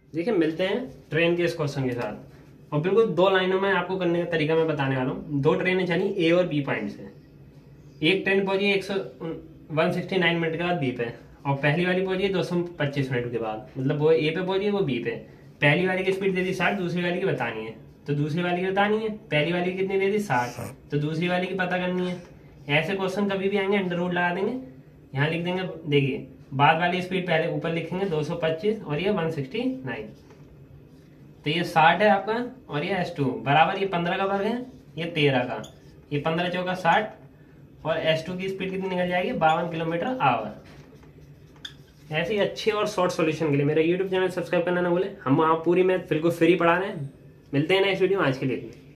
देखिए मिलते हैं ट्रेन के इस क्वेश्चन के साथ। और बिल्कुल 2 लाइनों में आपको करने का तरीका मैं बताने वाला हूँ। 2 ट्रेनें चली ए और बी पॉइंट से। एक ट्रेन पहुंची 169 मिनट के बाद बी पे, और पहली वाली पहुंची 225 मिनट के बाद। मतलब वो ए पे पहुंची, वो बी पे। पहली वाली की स्पीड दे दी 60, दूसरी वाली की बतानी है। तो दूसरी वाली की बतानी है, पहली वाली की कितनी दे दी 60, तो दूसरी वाली की पता करनी है। ऐसे क्वेश्चन कभी भी आएंगे अंडर रूट लगा देंगे, यहाँ लिख देंगे। देखिए बाद वाली स्पीड पहले ऊपर लिखेंगे 225 और ये 169। तो ये 60 है आपका, और ये S2 बराबर, ये 15 का वर्ग है, ये 13 का। ये 15 चौका 60, और S2 की स्पीड कितनी निकल जाएगी 52 किलोमीटर आवर। ऐसे ही अच्छे और शॉर्ट सॉल्यूशन के लिए मेरा यूट्यूब चैनल सब्सक्राइब करना ना भूलें। हम वहाँ पूरी मैथ बिल्कुल फ्री पढ़ा रहे हैं। मिलते हैं नेक्स्ट वीडियो में, आज के लिए।